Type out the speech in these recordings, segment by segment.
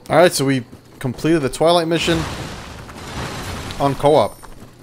Alright, so we completed the Twilight mission on co-op.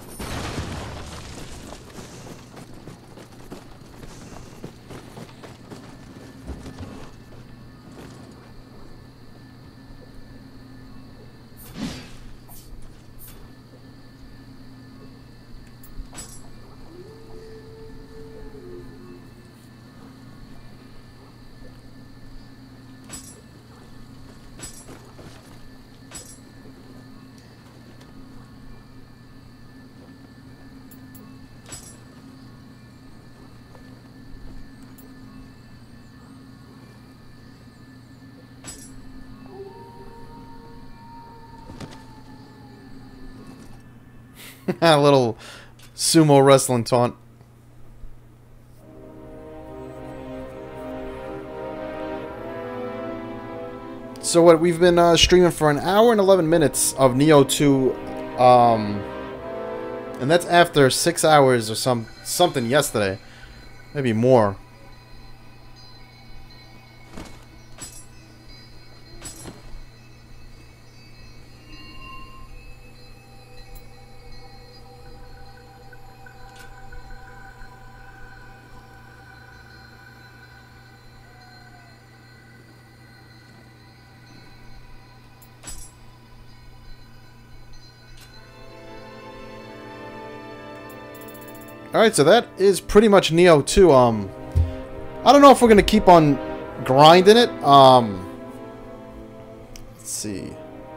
A little sumo wrestling taunt. So what, we've been streaming for an hour and 11 minutes of Nioh 2, and that's after 6 hours or something yesterday, maybe more. Alright, so that is pretty much Nioh 2. I don't know if we're going to keep on grinding it. Let's see.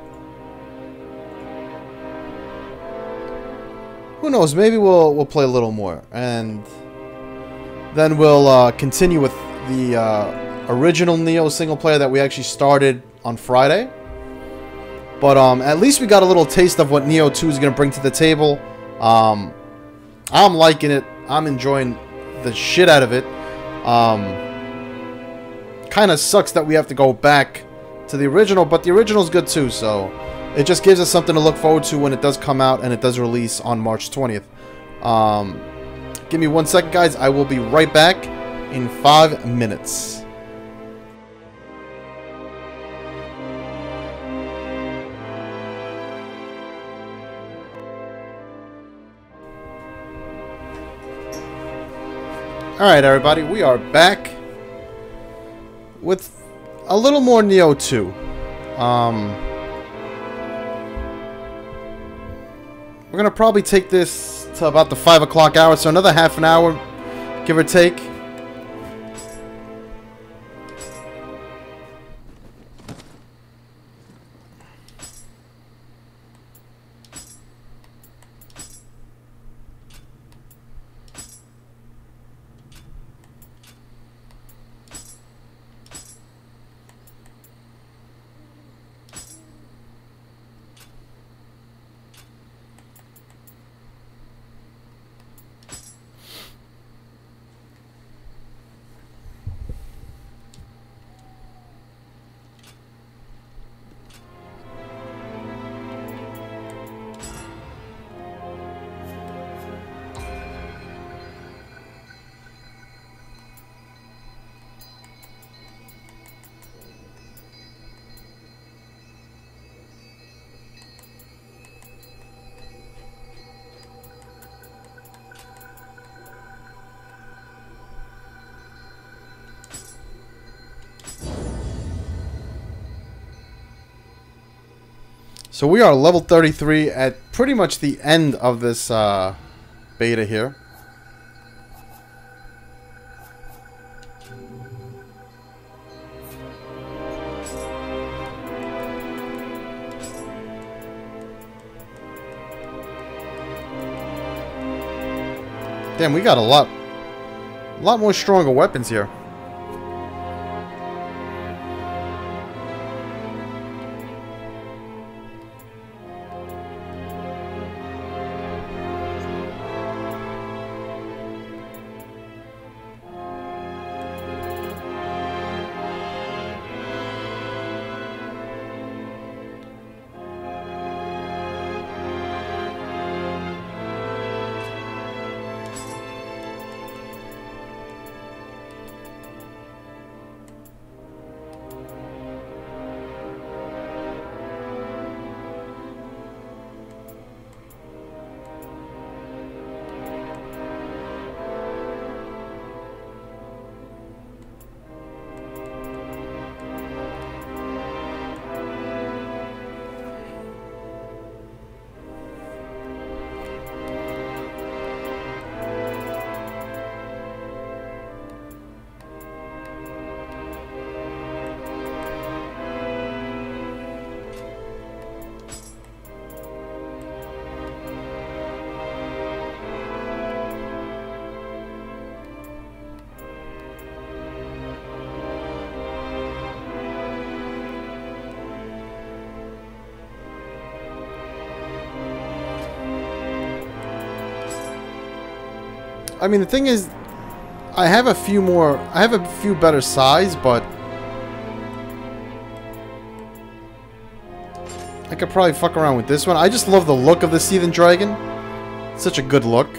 Who knows? Maybe we'll play a little more. And then we'll continue with the original Nioh single player that we actually started on Friday. But at least we got a little taste of what Nioh 2 is going to bring to the table. I'm liking it. I'm enjoying the shit out of it. Kind of sucks that we have to go back to the original, but the original's good too, so it just gives us something to look forward to when it does come out and it does release on March 20th. Give me 1 second, guys. I will be right back in 5 minutes. Alright, everybody, we are back with a little more Nioh 2. We're going to probably take this to about the 5 o'clock hour, so another half an hour, give or take. So we are level 33 at pretty much the end of this beta here. Damn, we got a lot more stronger weapons here. I mean, the thing is, I have a few more. I have a few better size, but I could probably fuck around with this one. I just love the look of the Seething Dragon. Such a good look.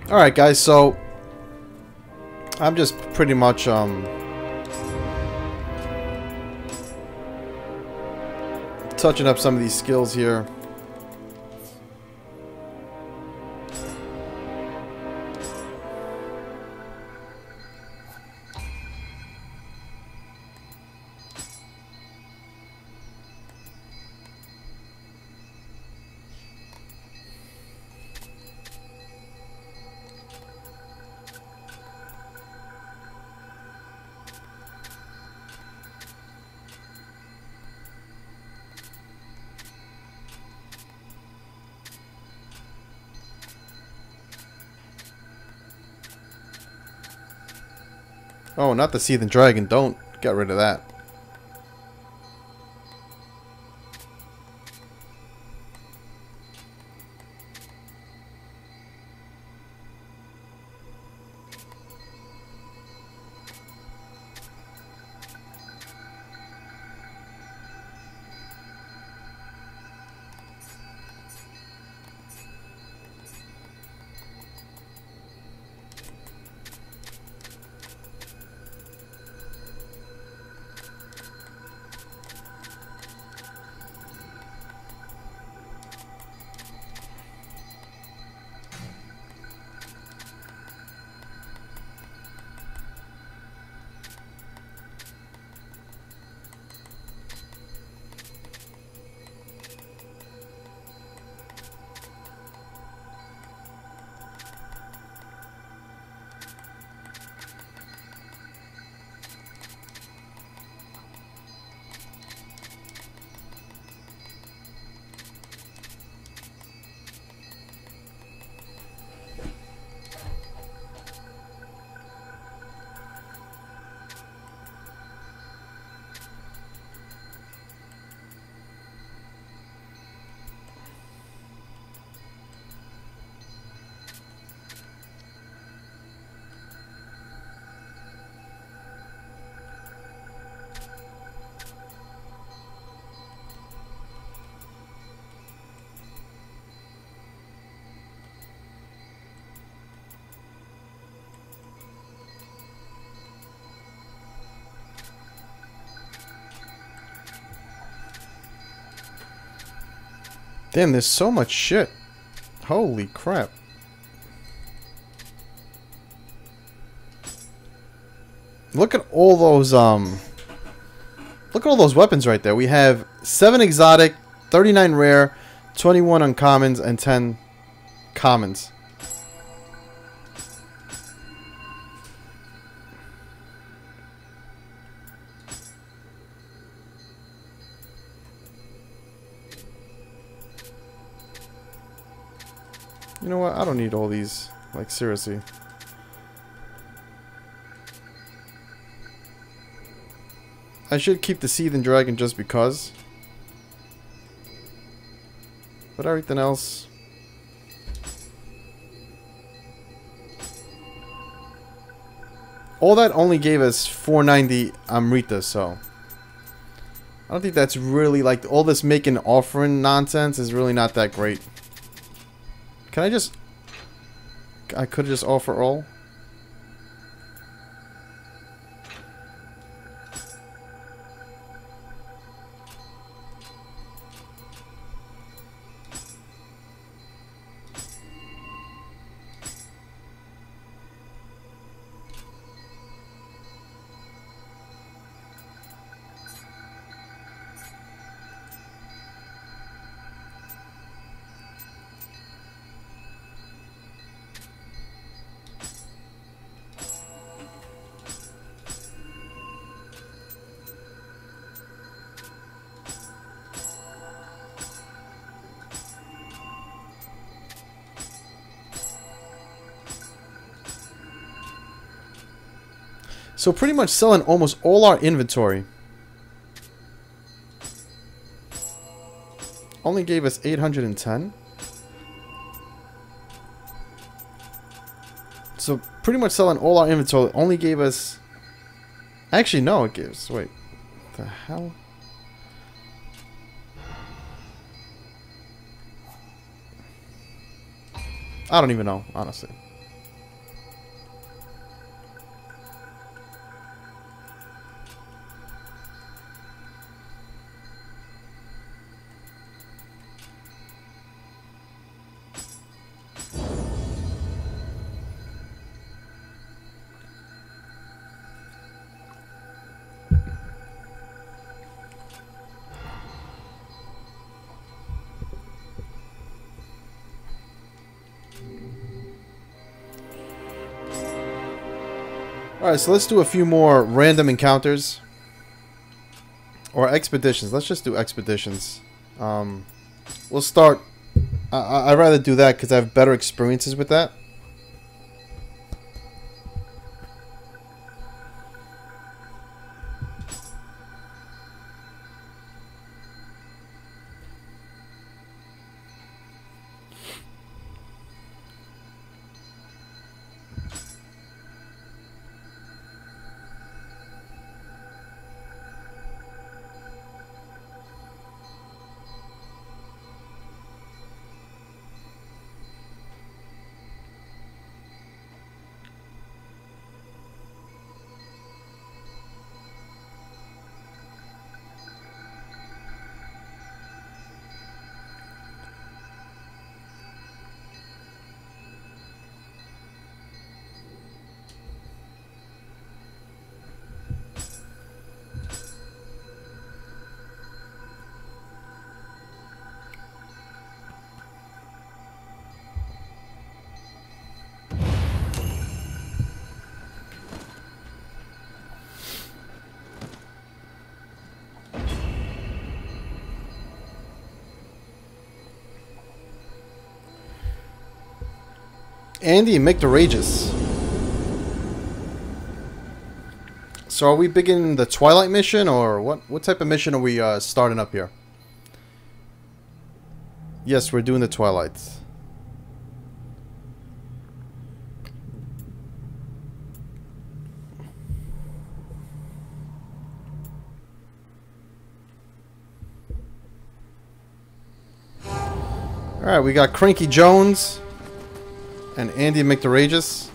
Alright guys, so I'm just pretty much touching up some of these skills here. Oh, not the Seething Dragon. Don't get rid of that. Damn, there's so much shit. Holy crap. Look at all those look at all those weapons right there. We have 7 exotic, 39 rare, 21 uncommons, and 10 commons. You know what? I don't need all these. Like, seriously. I should keep the Seething Dragon just because. But everything else... all that only gave us 490 Amrita, so... I don't think that's really, like, all this making offering nonsense is really not that great. Can I just... I could just offer all? So pretty much selling almost all our inventory. Only gave us 810. So pretty much selling all our inventory only gave us... Actually, no, it gives... Wait. What the hell? I don't even know, honestly. Alright, so let's do a few more random encounters. Or expeditions. Let's just do expeditions. We'll start... I'd rather do that because I have better experiences with that. Andy and Mick the Rageous. So are we beginning the Twilight mission, or what type of mission are we starting up here? Yes, we're doing the Twilight. Alright, we got Cranky Jones and Andy McDorageous.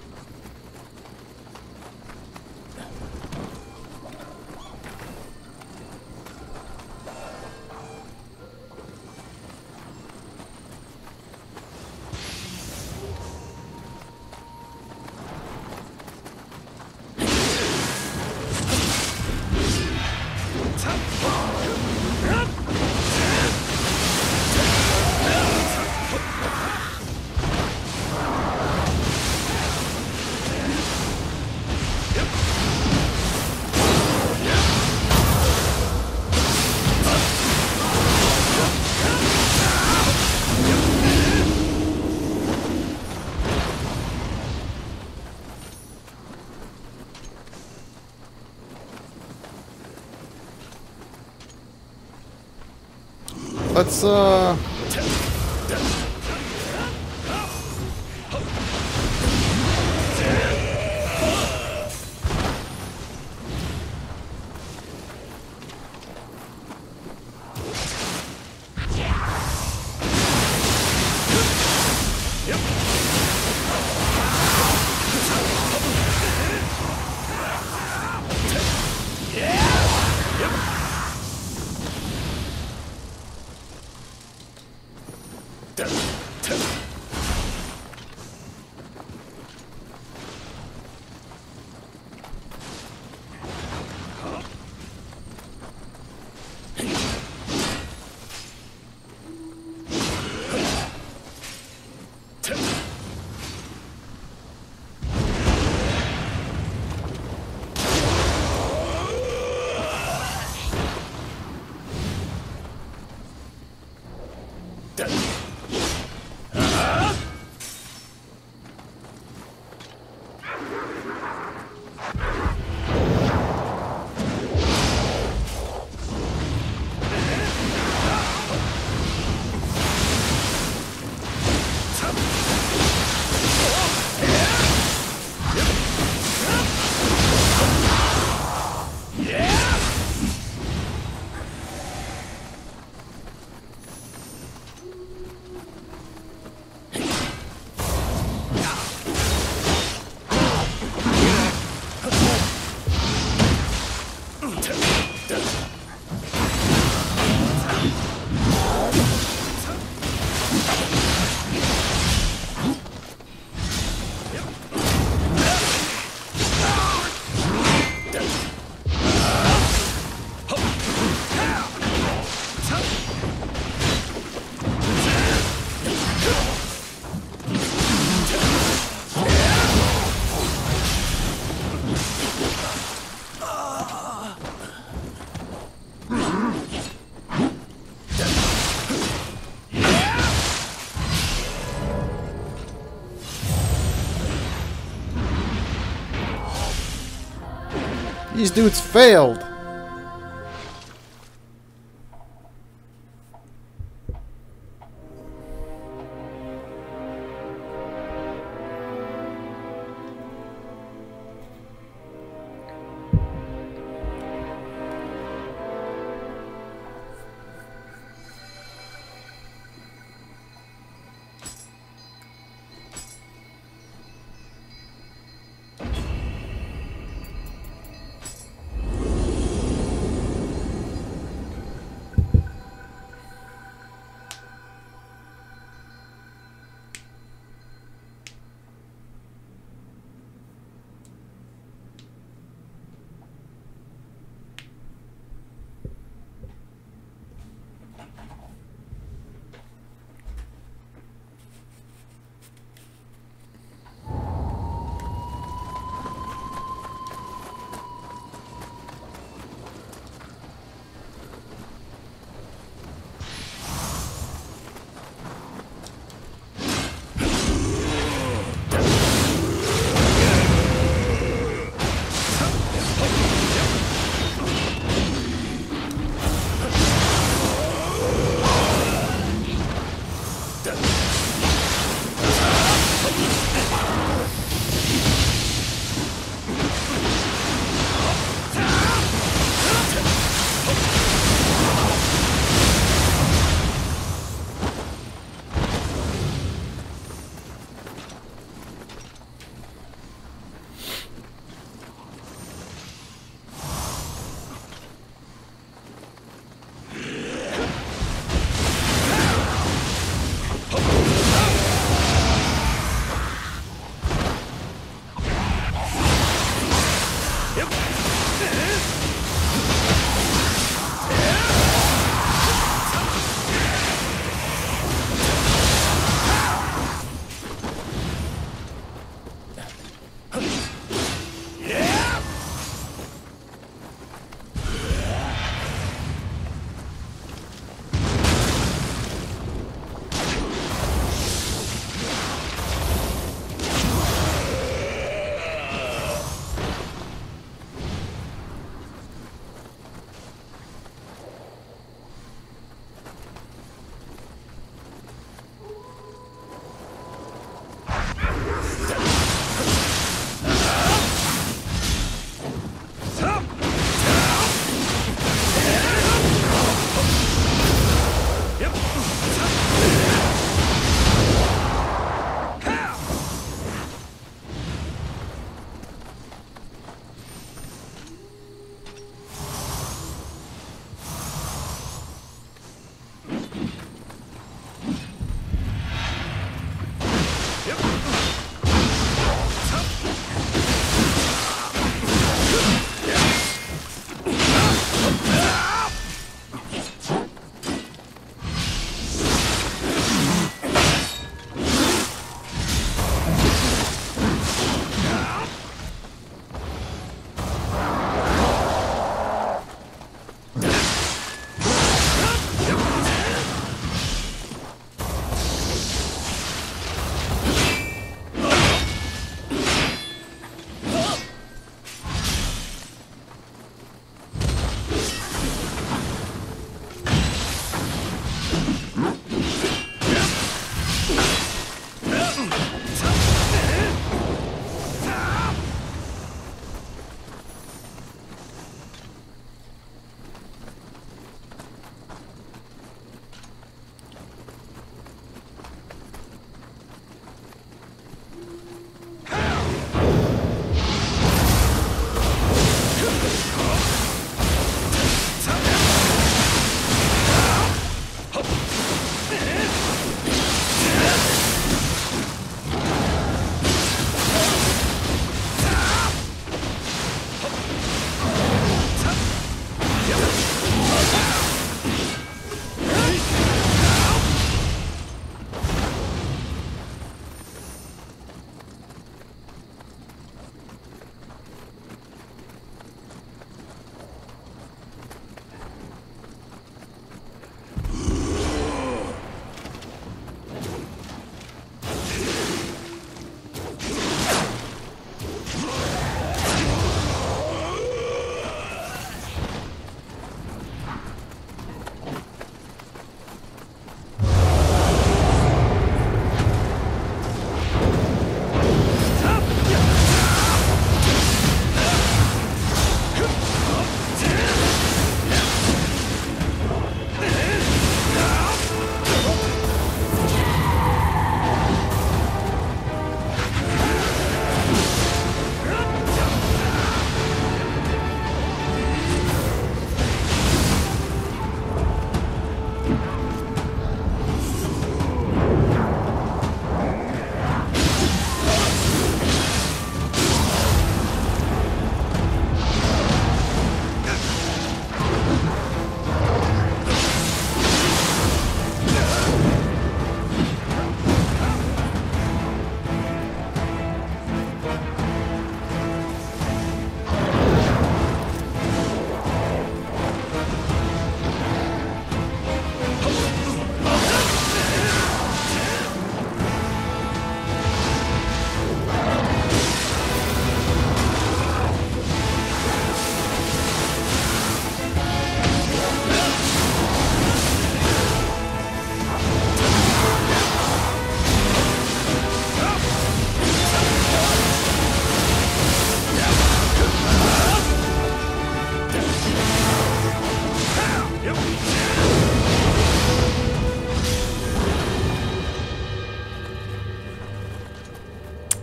Let's These dudes failed.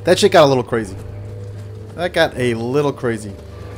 That shit got a little crazy. That got a little crazy.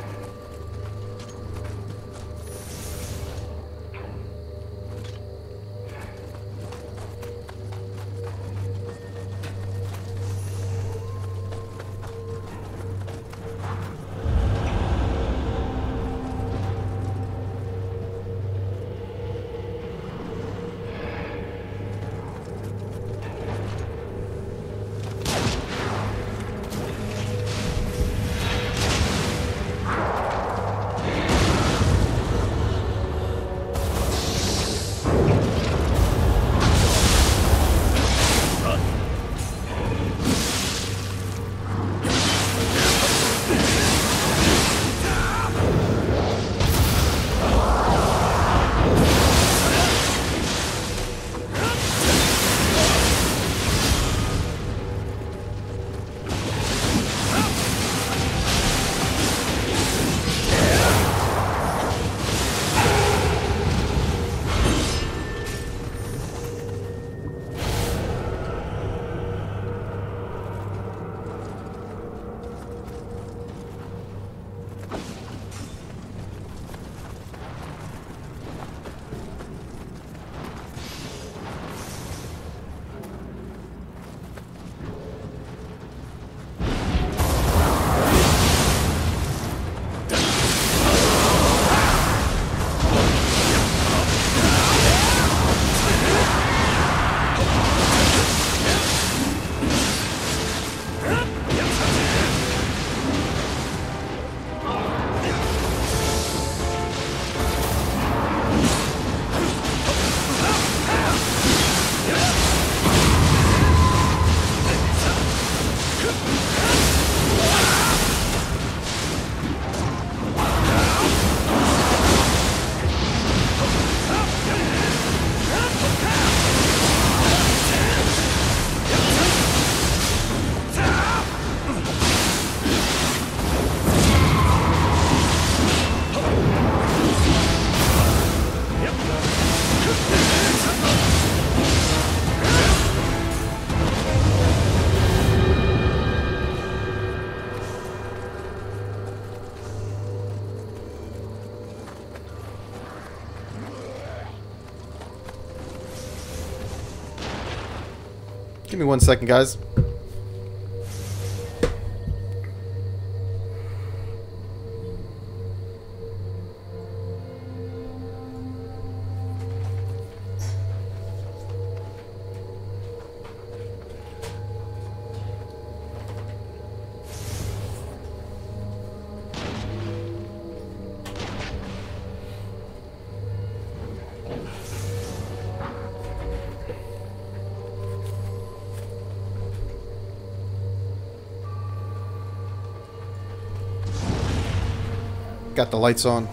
Give me 1 second, guys. Got the lights on.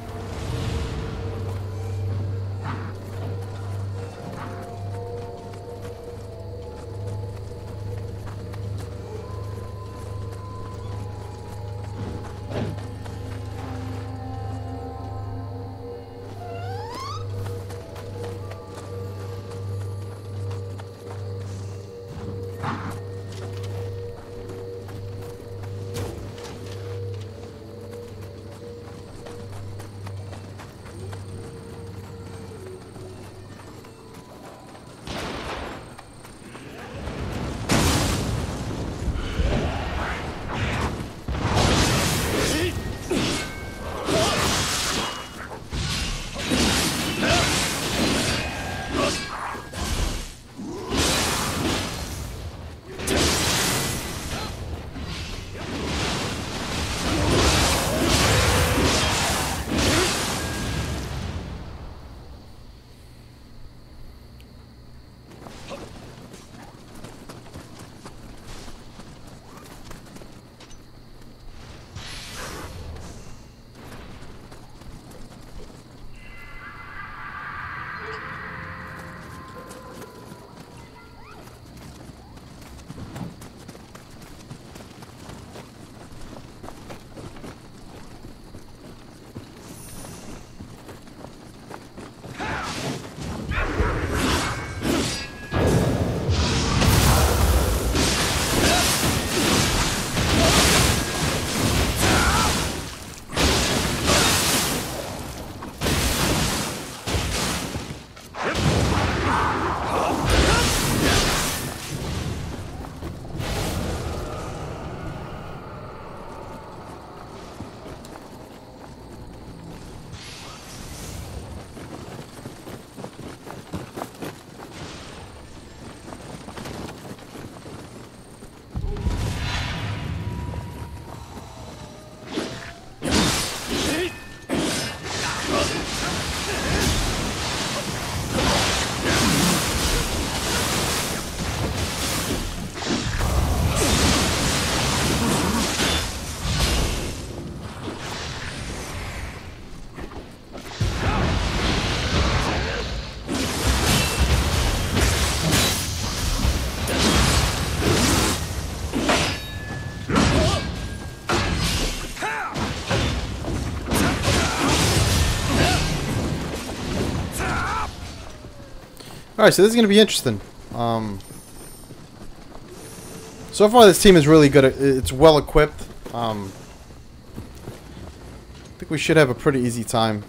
Alright, so this is going to be interesting. So far this team is really good. It's well equipped. I think we should have a pretty easy time.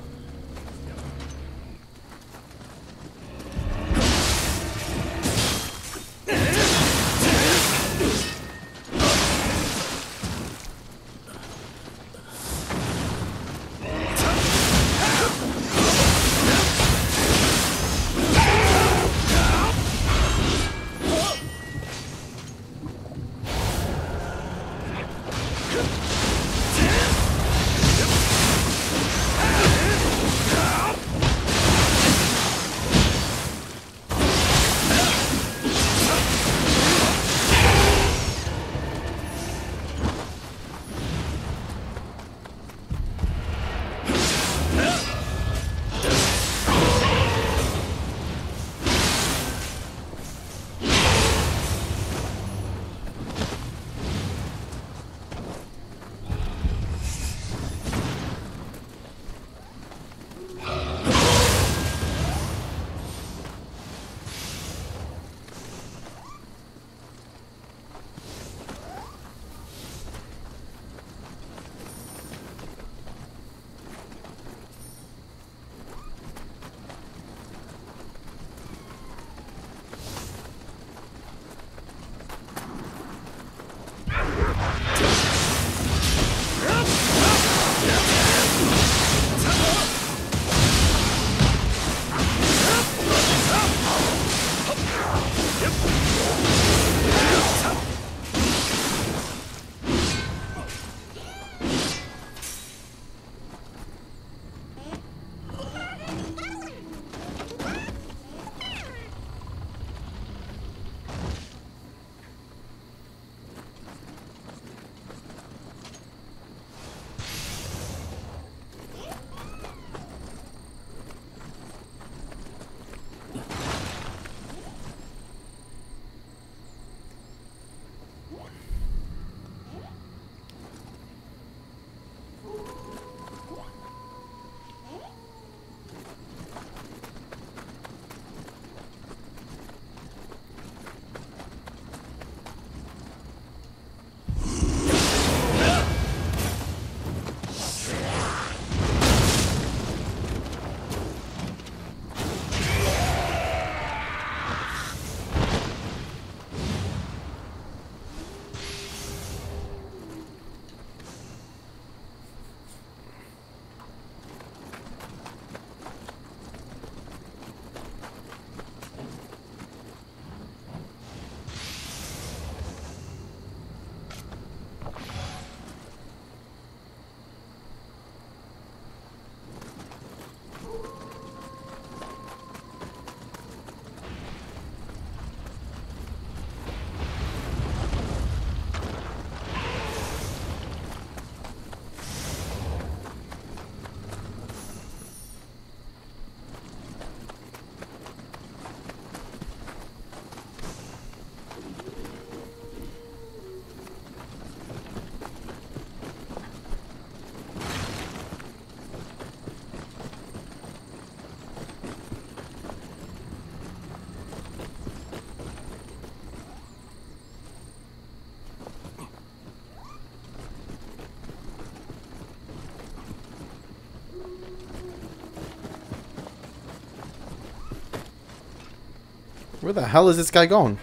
Where the hell is this guy going?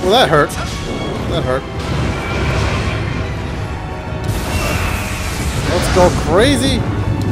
Well, that hurt. That hurt. Let's go crazy.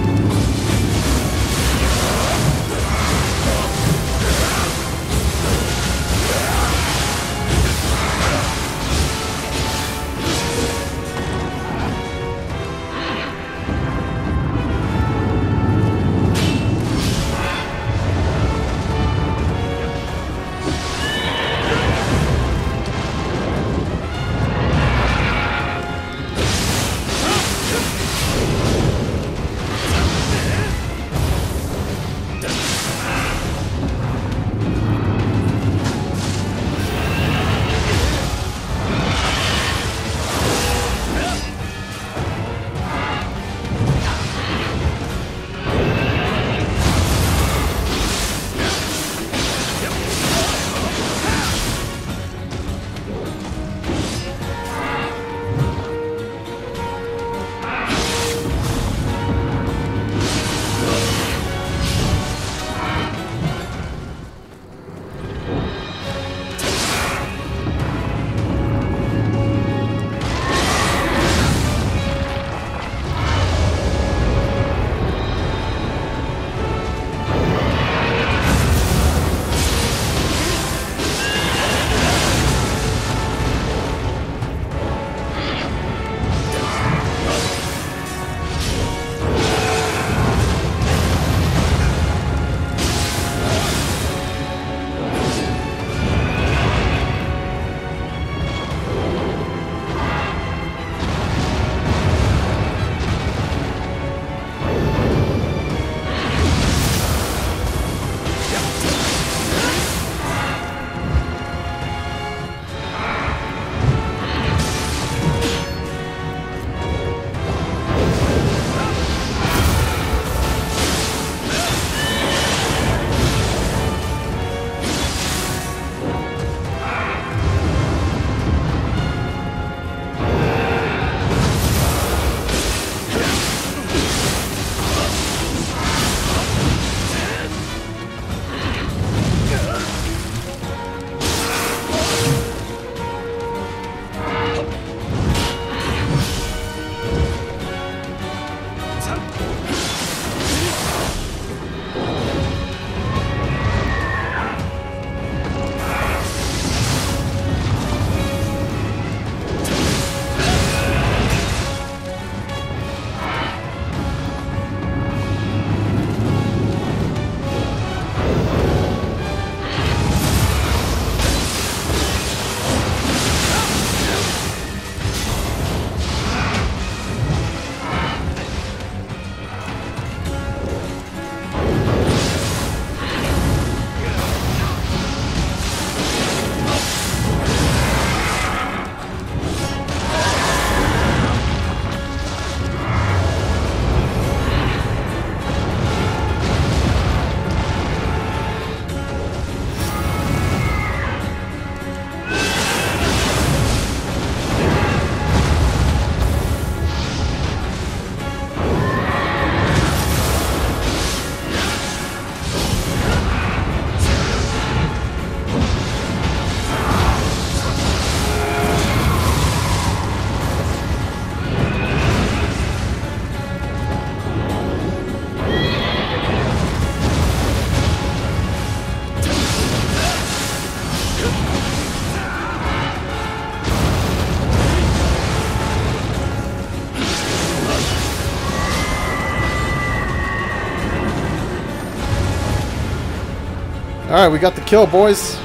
Alright, we got the kill, boys.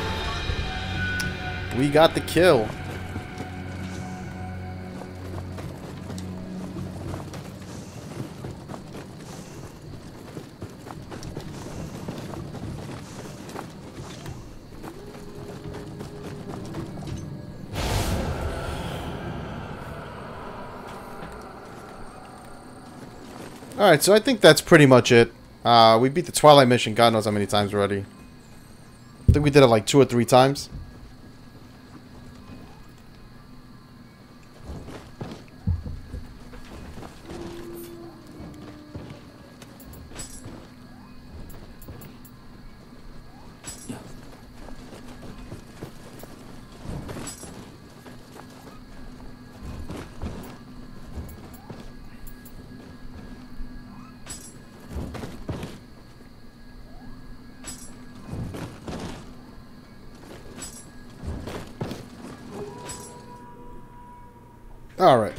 We got the kill. Alright, so I think that's pretty much it. We beat the Twilight mission God knows how many times already. I think we did it like 2 or 3 times. All right.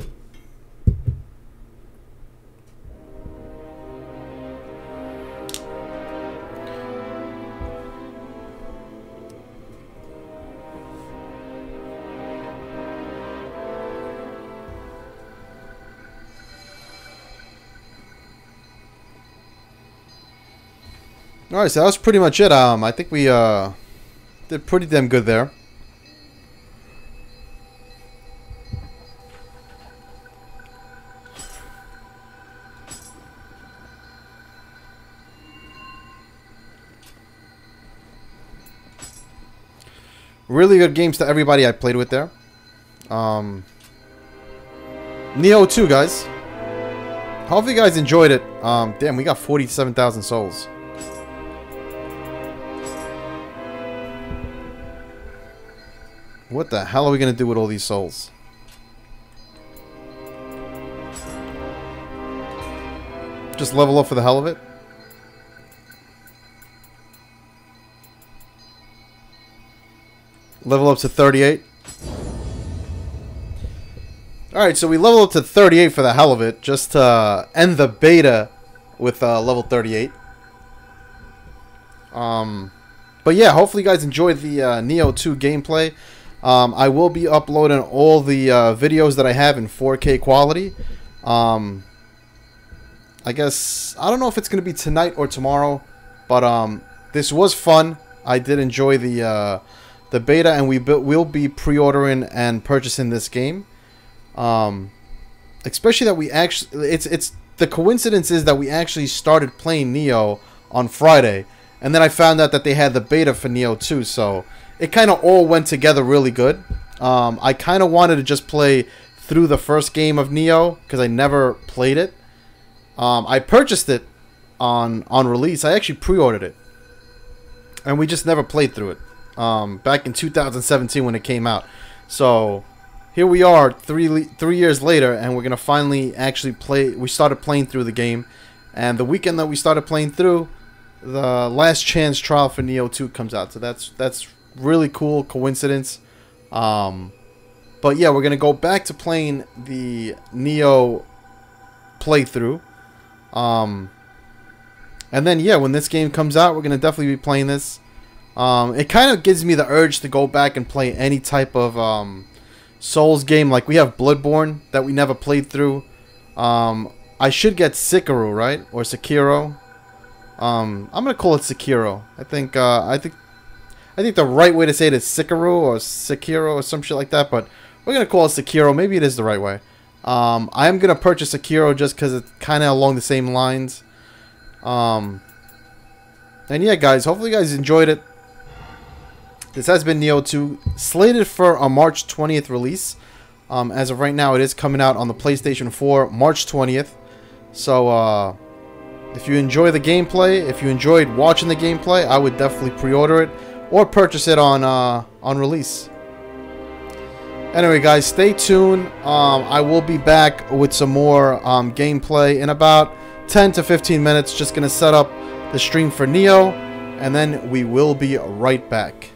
Alright, so that was pretty much it. I think we did pretty damn good there. Really good games to everybody I played with there. Nioh 2, guys. Hope you guys enjoyed it. Damn, we got 47,000 souls. What the hell are we gonna do with all these souls? Just level up for the hell of it? Level up to 38. Alright, so we level up to 38 for the hell of it, just to end the beta with level 38. But yeah, hopefully you guys enjoyed the Nioh 2 gameplay. I will be uploading all the videos that I have in 4K quality. I guess, I don't know if it's going to be tonight or tomorrow, but this was fun. I did enjoy the beta, and we'll be pre-ordering and purchasing this game. Especially that we actually, it's the coincidence is that we actually started playing Nioh on Friday, and then I found out that they had the beta for Nioh 2, so it kind of all went together really good. I kind of wanted to just play through the first game of Nioh because I never played it. I purchased it on release. I actually pre-ordered it, and we just never played through it back in 2017 when it came out. So here we are 3 years later, and we're gonna finally actually play. We started playing through the game, and the weekend that we started playing through, the last chance trial for Nioh 2 comes out. So that's really cool coincidence. But yeah, we're gonna go back to playing the Nioh playthrough. And then yeah, when this game comes out, we're gonna definitely be playing this. It kind of gives me the urge to go back and play any type of Souls game. Like we have Bloodborne that we never played through. I should get Sekiro, right? Or Sekiro. I'm gonna call it Sekiro. I think the right way to say it is Sekiro or Sekiro or some shit like that, but we're gonna call it Sekiro. Maybe it is the right way. I am gonna purchase Sekiro just because it's kind of along the same lines. And yeah, guys, hopefully you guys enjoyed it. This has been Nioh 2, slated for a March 20th release. As of right now, it is coming out on the PlayStation 4 March 20th. So if you enjoy the gameplay, if you enjoyed watching the gameplay, I would definitely pre-order it or purchase it on release. Anyway, guys, stay tuned. I will be back with some more gameplay in about 10 to 15 minutes. Just gonna set up the stream for Nioh, and then we will be right back.